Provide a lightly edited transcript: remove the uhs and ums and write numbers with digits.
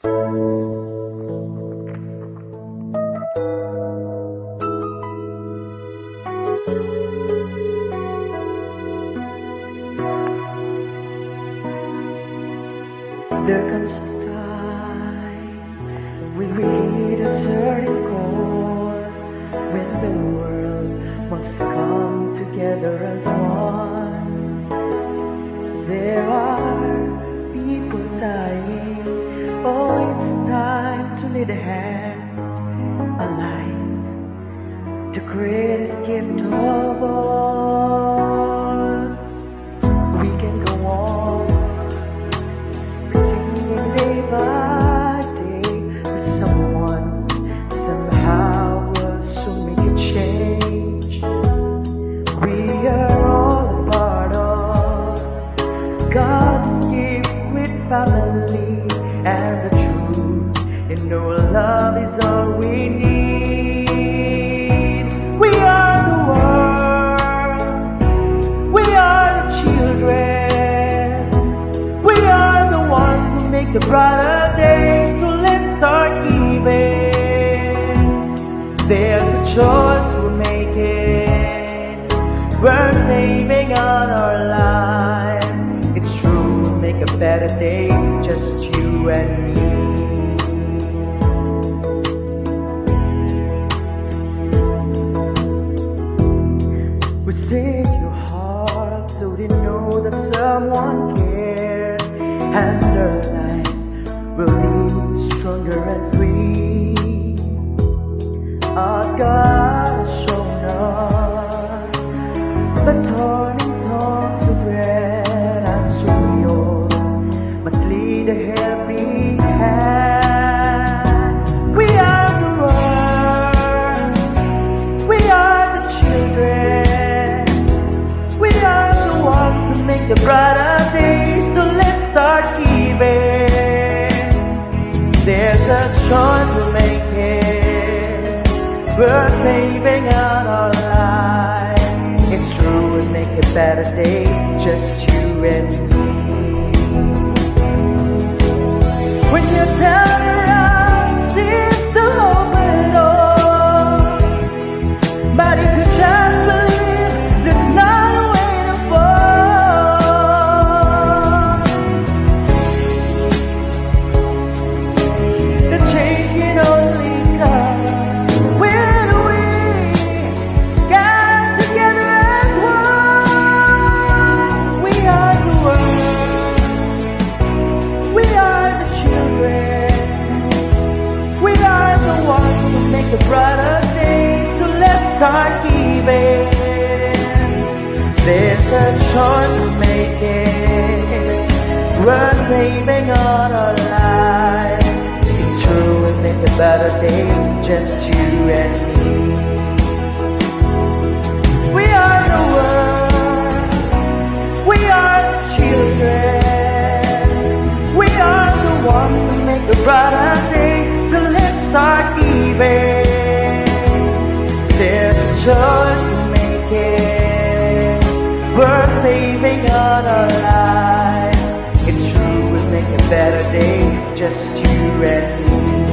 There comes a time when we heed a certain call, when the world must come together as one. There are people dying. Oh, it's time to lend a hand, a life, the greatest gift of all. We can go on day by day, that someone somehow will soon make a change. We are all a part of God's gift with family, and the truth in no love is all we need. We are the world, we are the children, we are the ones who make the brighter day. So let's start giving. There's a choice we're making. We're saving on our life. It's true, we'll make a better day, just you and me. We save your heart so they know that someone cares, and our lives will be stronger and free. As God has shown us, but turning tongue to bread, and so we all must lead a helping hand. We are the world, we are the children, we are the ones who make the brighter day. So let's start giving. There's a choice we're making. We're saving out our life. It's true, we'll make a better day, just you and me. When you're down around, seems to overload, but if you just believe, there's not a way to fall. The change can only come when we get together as one. We are the world, we are the children, we are the ones who make a brighter day. So let's start giving. There's a choice we're making. We're saving on our life. It's true, we'll make a better day, just you and me. We are the world, we are the children, we are the ones who make a brighter day. So let's start giving. There's a choice we're making. We're saving on our life. It's true, we'll make a better day, just you and me.